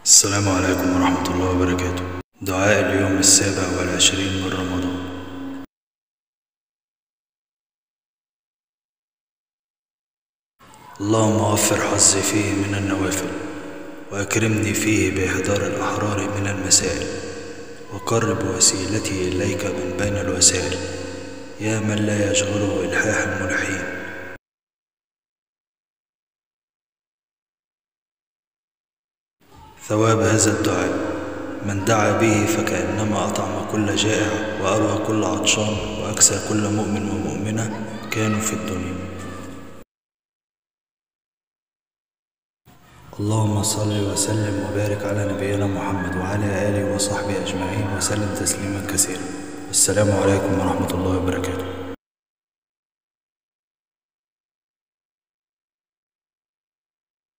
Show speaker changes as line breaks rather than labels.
السلام عليكم ورحمة الله وبركاته. دعاء اليوم 27 من رمضان. اللهم وفر حظي فيه من النوافل، وأكرمني فيه بإحضار الأحرار من المسائل، وقرب وسيلتي إليك من بين الوسائل، يا من لا يشغله إلحاح الملحين. ثواب هذا الدعاء: من دعا به فكأنما أطعم كل جائع، وأروى كل عطشان، وأكسى كل مؤمن ومؤمنة كانوا في الدنيا. اللهم صل وسلم وبارك على نبينا محمد وعلى آله وصحبه أجمعين وسلم تسليما كثيرا. السلام عليكم ورحمة الله وبركاته.